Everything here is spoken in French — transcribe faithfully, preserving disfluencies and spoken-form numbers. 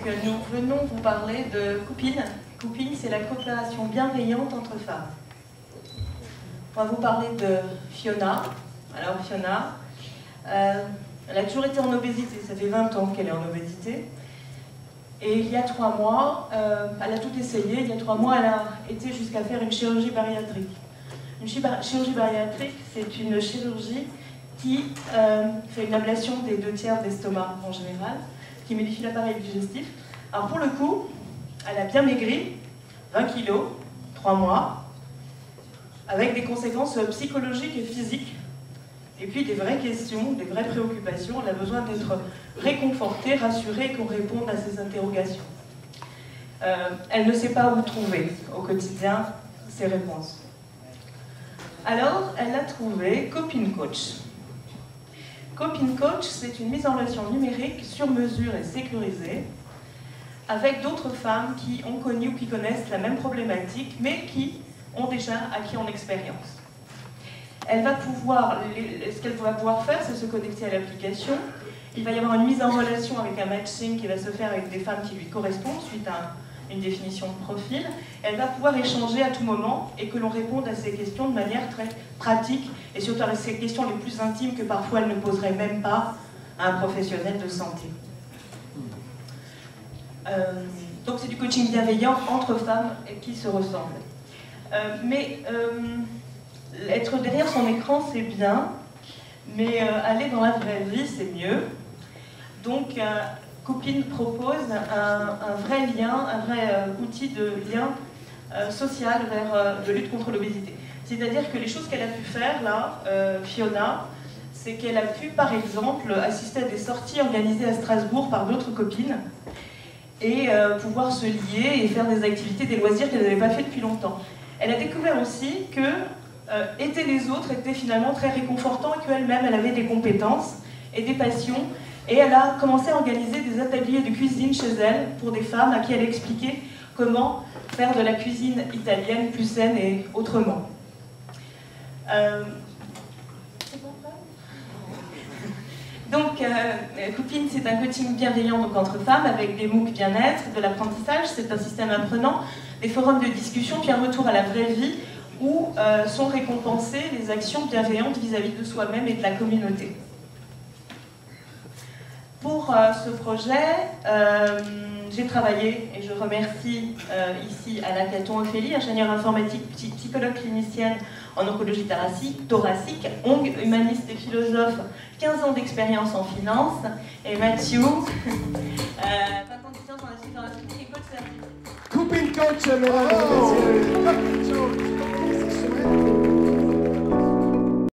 nous venons vous parler de Copine. Copine, c'est la coopération bienveillante entre femmes. On va vous parler de Fiona. Alors Fiona, euh, elle a toujours été en obésité, ça fait vingt ans qu'elle est en obésité. Et il y a trois mois, euh, elle a tout essayé, il y a trois mois, elle a été jusqu'à faire une chirurgie bariatrique. Une chirurgie bariatrique, c'est une chirurgie qui euh, fait une ablation des deux tiers d'estomac en général, qui modifie l'appareil digestif. Alors pour le coup, elle a bien maigri, vingt kilos, trois mois, avec des conséquences psychologiques et physiques, et puis des vraies questions, des vraies préoccupations. Elle a besoin d'être réconfortée, rassurée, qu'on réponde à ses interrogations. Euh, elle ne sait pas où trouver au quotidien ses réponses. Alors, elle a trouvé Copine Coach. Copine Coach, c'est une mise en relation numérique sur mesure et sécurisée avec d'autres femmes qui ont connu ou qui connaissent la même problématique, mais qui ont déjà acquis en expérience. Elle va pouvoir, ce qu'elle va pouvoir faire, c'est se connecter à l'application. Il va y avoir une mise en relation avec un matching qui va se faire avec des femmes qui lui correspondent suite à une définition de profil. Elle va pouvoir échanger à tout moment et que l'on réponde à ces questions de manière très pratique et surtout à ces questions les plus intimes que parfois elle ne poserait même pas à un professionnel de santé. Euh, donc c'est du coaching bienveillant entre femmes qui se ressemblent. Euh, mais euh, être derrière son écran c'est bien, mais euh, aller dans la vraie vie c'est mieux. Donc euh, Copine propose un, un vrai lien, un vrai euh, outil de lien euh, social vers euh, de lutte contre l'obésité. C'est-à-dire que les choses qu'elle a pu faire là, euh, Fiona, c'est qu'elle a pu par exemple assister à des sorties organisées à Strasbourg par d'autres copines et euh, pouvoir se lier et faire des activités, des loisirs qu'elle n'avait pas fait depuis longtemps. Elle a découvert aussi que euh, aider les autres était finalement très réconfortant et qu'elle-même elle avait des compétences et des passions. Et elle a commencé à organiser des ateliers de cuisine chez elle pour des femmes à qui elle expliquait comment faire de la cuisine italienne plus saine et autrement. Euh... Donc, euh, Copine, c'est un coaching bienveillant donc, entre femmes avec des MOOC bien-être, de l'apprentissage, c'est un système apprenant, des forums de discussion, puis un retour à la vraie vie où euh, sont récompensées les actions bienveillantes vis-à-vis de soi-même et de la communauté. Pour euh, ce projet, euh, j'ai travaillé, et je remercie euh, ici Alain Caton-Ophélie, ingénieure informatique, psychologue clinicienne en oncologie thoracique, thoracique, ongue, humaniste et philosophe, quinze ans d'expérience en finance, et Mathieu, euh, vingt ans d'expérience en assistance dans la et coach certifié. Copine Coach, mesdames et messieurs.